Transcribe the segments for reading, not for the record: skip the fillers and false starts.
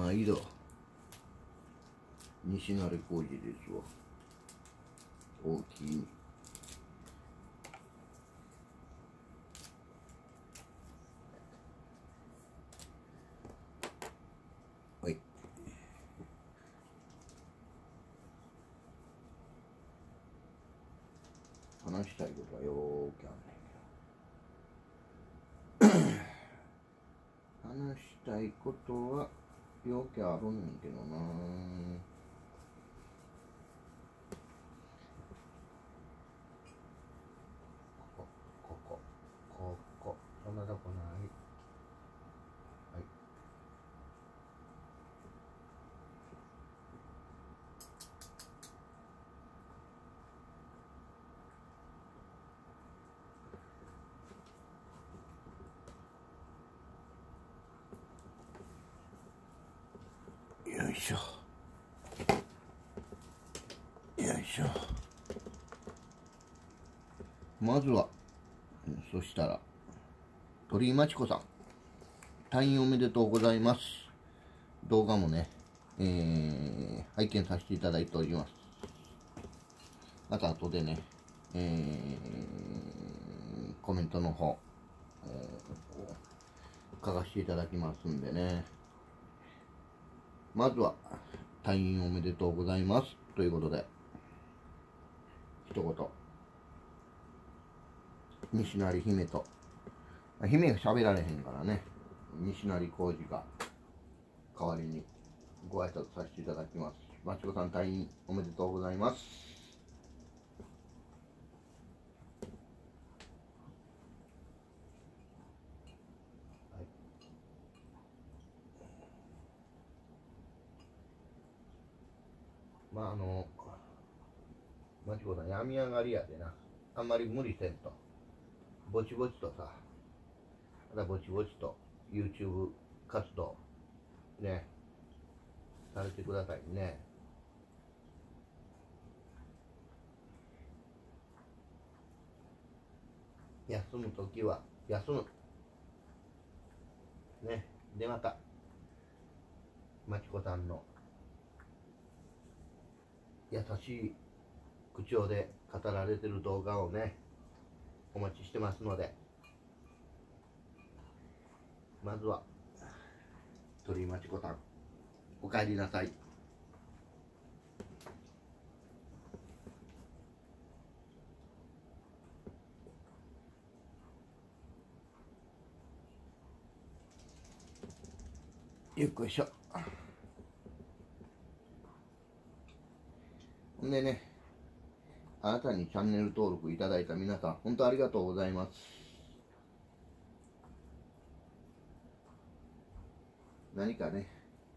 毎度西成工事ですわ。大きい。はい。話したいことはよーくあんねんけど。話したいことはよーくあるんねんけどな。ここ、そんなとこない。よいしょ。よいしょ。まずは、そしたら、鳥居真知子さん、退院おめでとうございます。動画もね、拝見させていただいております。また後でね、コメントの方、書かせていただきますんでね。まずは、退院おめでとうございますということで、一言、西成姫と、姫が喋られへんからね、西成浩二が代わりにご挨拶させていただきます。真知子さん、退院おめでとうございます。はい、まあ真知子さん病み上がりやでな、あんまり無理せんと、ぼちぼちとさ、またぼちぼちと YouTube 活動ね、されてくださいね。休むときは休む。ね。で、また、真知子さんの優しい口調で語られてる動画をね、お待ちしてますので、まずは、鳥居真知子さん、お帰りなさい。よっこいしょ。ほんでね、あなたにチャンネル登録いただいた皆さん、本当ありがとうございます。何かね、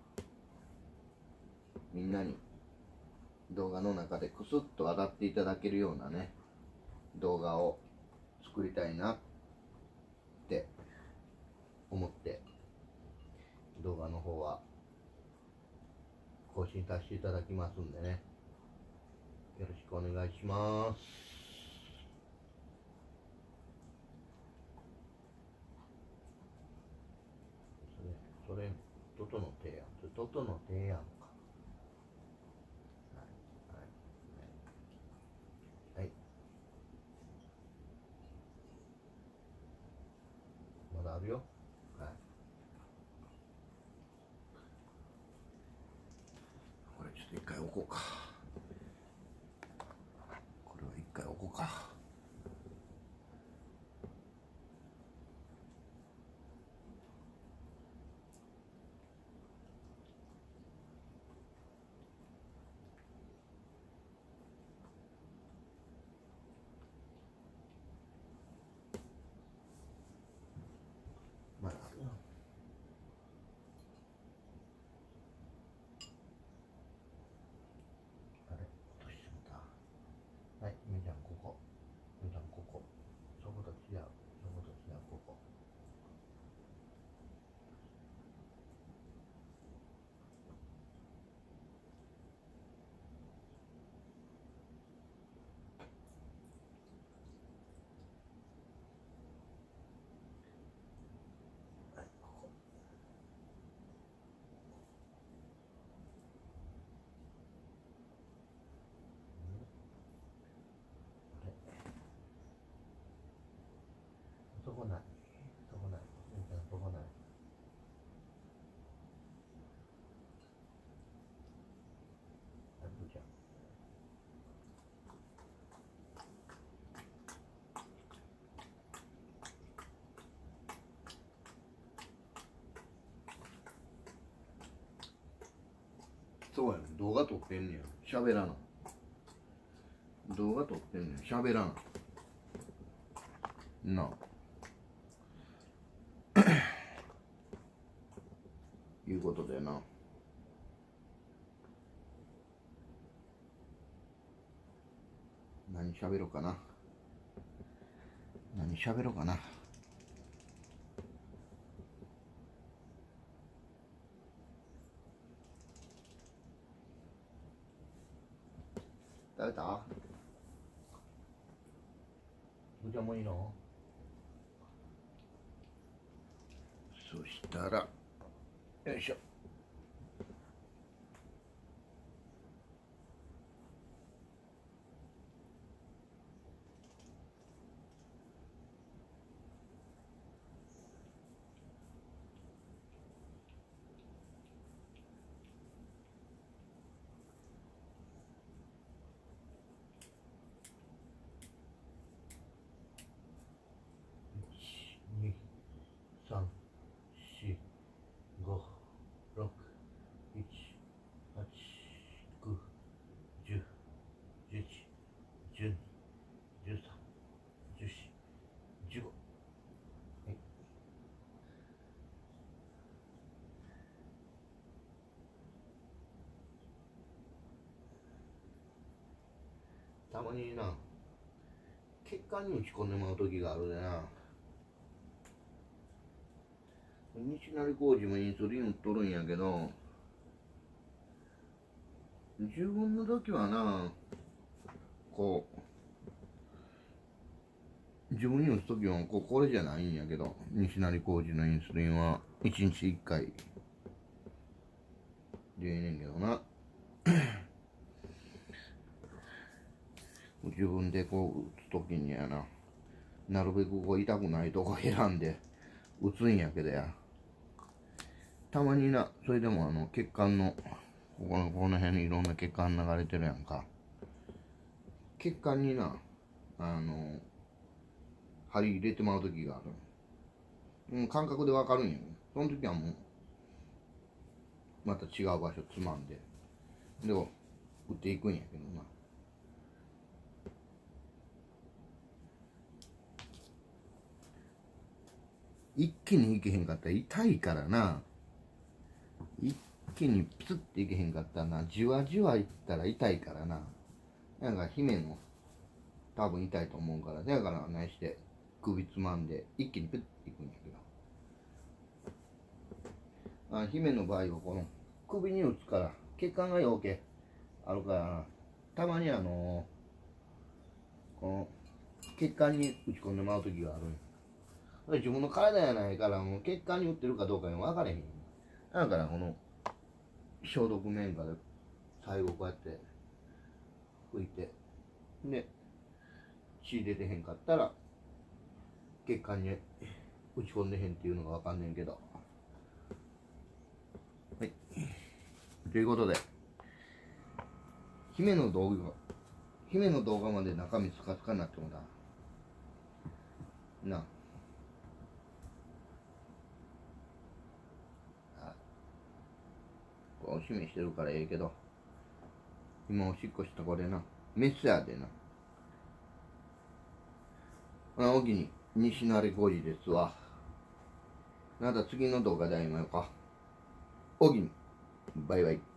みんなに動画の中でクスッと笑っていただけるようなね、動画を作りたいなって思って、動画の方は更新させていただきますんでね、よろしくお願いします。それ、トトの提案、トトの提案か。はい。まだあるよ。はい。これちょっと一回置こうか。これは一回置こうか。まだあるよ。 そうやねん、動画撮ってんねん、喋らな。動画撮ってんねん、喋らな。なあいうことでな。何喋ろうかな。何喋ろうかな。食べた？お茶もいいの？そしたら、よいしょ。1、2、3、4、5、6、7、8、9、10、11、12、13、14、15。はい。たまにな、血管に打ち込んでまう時があるでな。西成浩二もインスリン打っとるんやけど、自分の時はな、こう自分に打つ時はこれじゃないんやけど、西成浩二のインスリンは1日1回でええねんけどな。自分でこう打つ時にやな、なるべくこう痛くないとこ選んで打つんやけどや、たまにな、それでも血管のこの辺にいろんな血管流れてるやんか。血管にな、針入れてまう時がある。感覚でわかるんやけど、その時はもうまた違う場所つまんで打っていくんやけどな。一気にいけへんかったら痛いからな。一気にピツっていけへんかったらな、じわじわいったら痛いからな。なんか姫の多分痛いと思うから、だから何して首つまんで一気にピュッていくんやけど、姫の場合はこの首に打つから血管がよけあるから、たまにこの血管に打ち込んでもらう時があるんや。自分の体やないからもう血管に打ってるかどうかに分かれへん。だからこの消毒綿花で最後こうやって拭いて、で血出てへんかったら血管に打ち込んでへんっていうのが分かんねんけど。はい、ということで姫の動画まで中身スカスカになってもだな。おしめしてるからええけど、今おしっこしたこれな、メスやでな。おきに西成浩二ですわ。また次の動画で会いましょうか。おきにバイバイ。